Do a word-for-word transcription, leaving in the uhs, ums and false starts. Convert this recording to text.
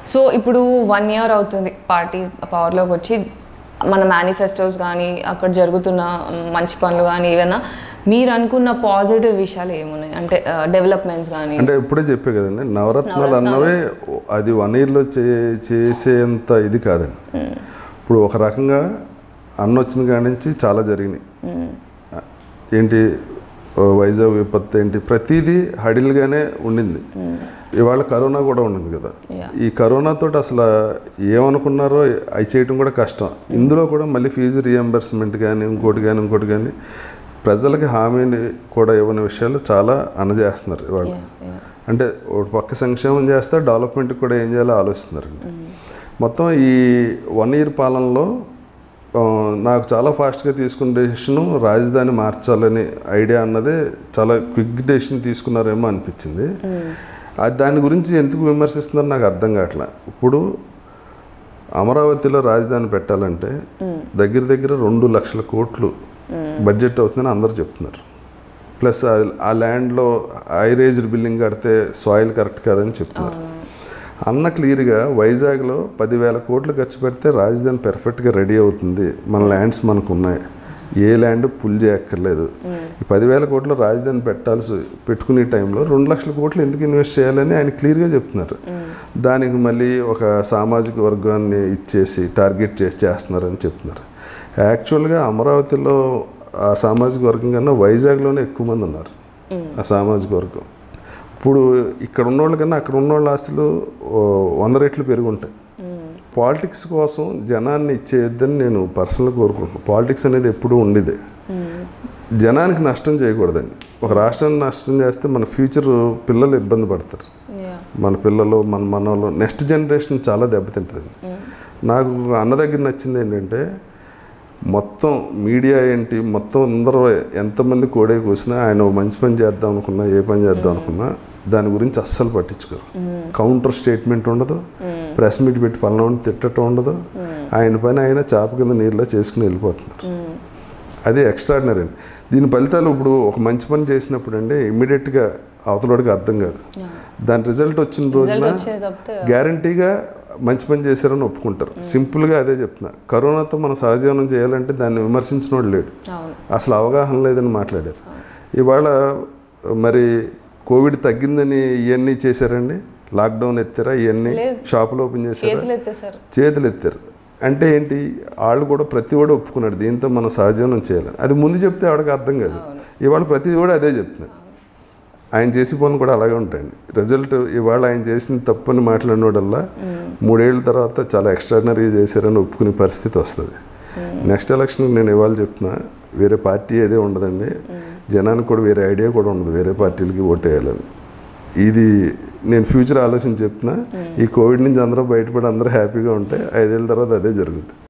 So ఇప్పుడు one year అవుతుంది party పవర్లోకి వచ్చి, మన మేనిఫెస్టోస్ కానీ అక్కడ జరుగుతున్న మంచి పనులు కానీ ఏమైనా మీరు అనుకున్న పాజిటివ్ విషయాలు ఏమున్నాయి, అంటే డెవలప్మెంట్స్ కానీ? అంటే ఇప్పుడే చెప్పే కదండి, నవరత్నాలు అన్నవే అది వన్ ఇయర్లో చే చేసేంత ఇది కాదండి. ఇప్పుడు ఒక రకంగా అన్న వచ్చిన కాడి నుంచి చాలా జరిగినాయి. ఏంటి వైజాగ్ విపత్తు ఏంటి, ప్రతిదీ హడిల్గానే ఉండింది. ఇవాళ కరోనా కూడా ఉండింది కదా. ఈ కరోనాతో అసలు ఏమనుకున్నారో అవి చేయటం కూడా కష్టం. ఇందులో కూడా మళ్ళీ ఫీజు రియంబర్స్మెంట్ కానీ ఇంకోటి కానీ ఇంకోటి కానీ ప్రజలకి హామీని కూడా ఇవ్వని విషయాలు చాలా అందజేస్తున్నారు ఇవాళ. అంటే ఒక పక్క సంక్షేమం చేస్తే డెవలప్మెంట్కి కూడా ఏం చేయాలో ఆలోచిస్తున్నారు. మొత్తం ఈ వన్ ఇయర్ పాలనలో నాకు చాలా ఫాస్ట్గా తీసుకున్న డెసిషను రాజధాని మార్చాలని ఐడియా అన్నదే చాలా క్విక్ డెసిషన్ తీసుకున్నారేమో అనిపించింది. అది దాని గురించి ఎందుకు విమర్శిస్తున్నారో నాకు అర్థం కావట్లే. ఇప్పుడు అమరావతిలో రాజధాని పెట్టాలంటే దగ్గర దగ్గర రెండు లక్షల కోట్లు బడ్జెట్ అవుతుందని అందరూ చెప్తున్నారు. ప్లస్ ఆ ల్యాండ్లో హైరేజ్డ్ బిల్డింగ్ కడితే సాయిల్ కరెక్ట్ కాదని చెప్తున్నారు. అన్న క్లియర్గా వైజాగ్లో పదివేల కోట్లు ఖర్చు పెడితే రాజధాని పెర్ఫెక్ట్గా రెడీ అవుతుంది, మన ల్యాండ్స్ మనకు ఉన్నాయి, ఏ ల్యాండ్ పుల్ చేయక్కర్లేదు. ఈ పదివేల కోట్లు రాజధాని పెట్టాల్సి పెట్టుకునే టైంలో రెండు లక్షల కోట్లు ఎందుకు ఇన్వెస్ట్ చేయాలని ఆయన క్లియర్గా చెప్తున్నారు. దానికి మళ్ళీ ఒక సామాజిక వర్గాన్ని ఇచ్చేసి టార్గెట్ చేసి చేస్తున్నారని చెప్తున్నారు. యాక్చువల్గా అమరావతిలో ఆ సామాజిక వర్గం కన్నా వైజాగ్లోనే ఎక్కువ మంది ఉన్నారు ఆ సామాజిక వర్గం. ఇప్పుడు ఇక్కడ ఉన్నోళ్ళ కన్నా అక్కడ ఉన్నోళ్ళ ఆస్తులు వంద రెట్లు పెరుగుంటాయి. పాలిటిక్స్ కోసం జనాన్ని ఇచ్చేయద్దని నేను పర్సనల్గా కోరుకుంటున్నాను. పాలిటిక్స్ అనేది ఎప్పుడూ ఉండేదే. జనానికి నష్టం చేయకూడదండి. ఒక రాష్ట్రాన్ని నష్టం చేస్తే మన ఫ్యూచర్ పిల్లలు ఇబ్బంది పడతారు. మన పిల్లలు మన మనలో నెక్స్ట్ జనరేషన్ చాలా దెబ్బతింటుంది. నాకు అన్న దగ్గర నచ్చింది ఏంటంటే మొత్తం మీడియా ఏంటి మొత్తం అందరూ ఎంతమంది కోడే కూసినా ఆయన మంచి పని చేద్దాం అనుకున్నా ఏ పని చేద్దాం అనుకున్నా దాని గురించి అస్సలు పట్టించుకోరు. కౌంటర్ స్టేట్మెంట్ ఉండదు, ప్రెస్ మీట్ పెట్టి పలానా తిట్టడం ఉండదు. ఆయన పని ఆయన చాప కింద నీళ్ళలో చేసుకుని వెళ్ళిపోతున్నారు. అది ఎక్స్ట్రాడినరీ అండి. దీని ఫలితాలు ఇప్పుడు ఒక మంచి పని చేసినప్పుడు అండి ఇమ్మీడియట్గా అవతలవాడికి అర్థం కాదు. దాని రిజల్ట్ వచ్చిన రోజున గ్యారంటీగా మంచి పని చేశారని ఒప్పుకుంటారు. సింపుల్గా అదే చెప్తున్నా. కరోనాతో మనం సహజీవనం చేయాలంటే దాన్ని విమర్శించిన వాడు లేడు, అసలు అవగాహన లేదని మాట్లాడారు. ఇవాళ మరి కోవిడ్ తగ్గిందని ఇవన్నీ చేశారండి, లాక్డౌన్ ఎత్తారా, ఇవన్నీ షాపులు ఓపెన్ చేశారా, చేతులు ఎత్తారు. అంటే ఏంటి, వాళ్ళు కూడా ప్రతి వాడు ఒప్పుకున్నాడు దీంతో మనం సహజీవనం చేయాలని. అది ముందు చెప్తే వాడికి అర్థం కాదు. ఇవాళ ప్రతి కూడా అదే చెప్తున్నాడు. ఆయన చేసి పనులు కూడా అలాగే ఉంటాయండి. రిజల్ట్ ఇవాళ ఆయన చేసిన తప్పని మాట్లాడినోడల్లా మూడేళ్ళ తర్వాత చాలా ఎక్స్ట్రాడినరీగా చేశారని ఒప్పుకునే పరిస్థితి వస్తుంది. నెక్స్ట్ ఎలక్షన్కి నేను ఇవాళ చెప్తున్నా, వేరే పార్టీ ఏదే ఉండదండి, జనానికి కూడా వేరే ఐడియా కూడా ఉండదు వేరే పార్టీలకి ఓటేయాలని. ఇది నేను ఫ్యూచర్ ఆలోచన చెప్తున్నా. ఈ కోవిడ్ నుంచి అందరూ బయటపడి అందరూ హ్యాపీగా ఉంటే ఐదేళ్ళ తర్వాత అదే జరుగుతుంది.